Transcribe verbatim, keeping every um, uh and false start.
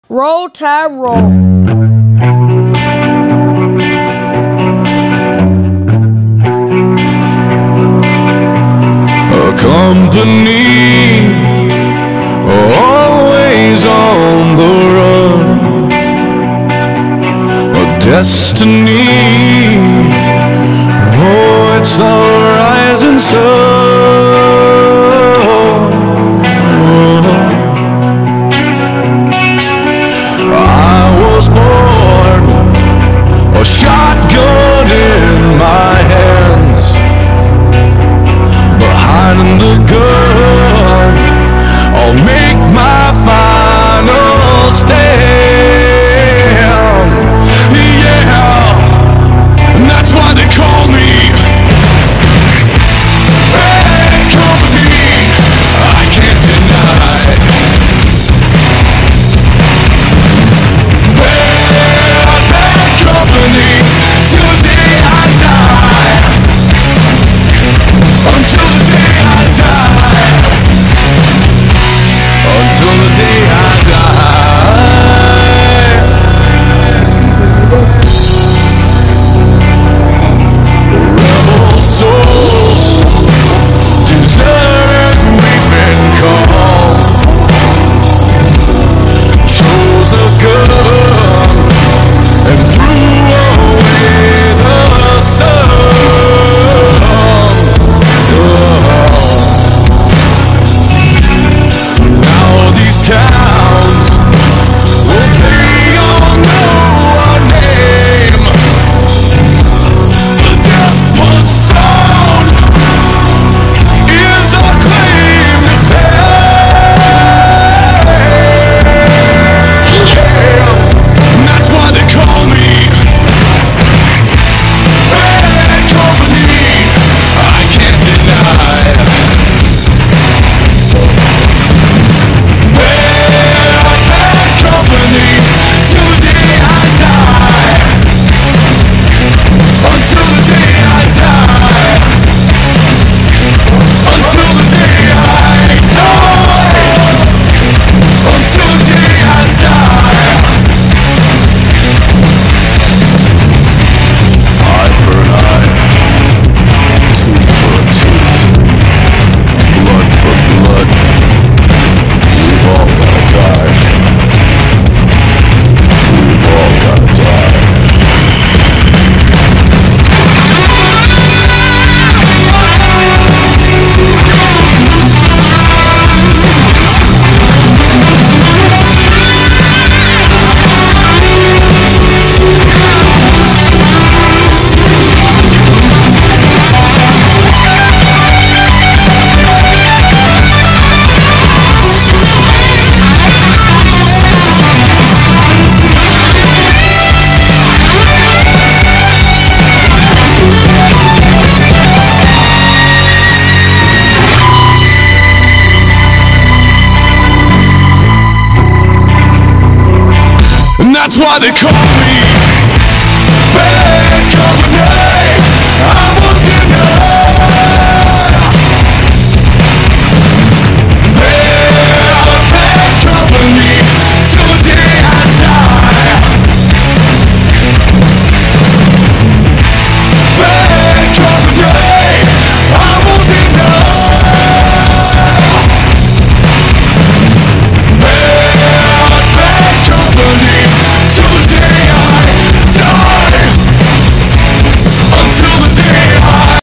Roll, Tide, roll. A company always on the run, a destiny, oh, it's the rising sun. I was born a shotgun in my hands, behind the gun I'll make my final stand. Yeah, and that's why they call me Bad Company. I can't deny Bad, bad company till the day I die. Until the day I die. Until the day I die. Rebel souls, deserters we've been called. Chose a gun and threw away the sun. Now these towns, well, they all know our name. The death punch sound is our claim to fame. And that's why they call me Bad Company. I can't deny Bad, bad company till the day I die. Until the day I die. Until the day I die. Until the day I die. Eye for an eye, tooth for a tooth, blood for blood. We've all gotta die. We've all gotta die. And that's why they call me Bad Company.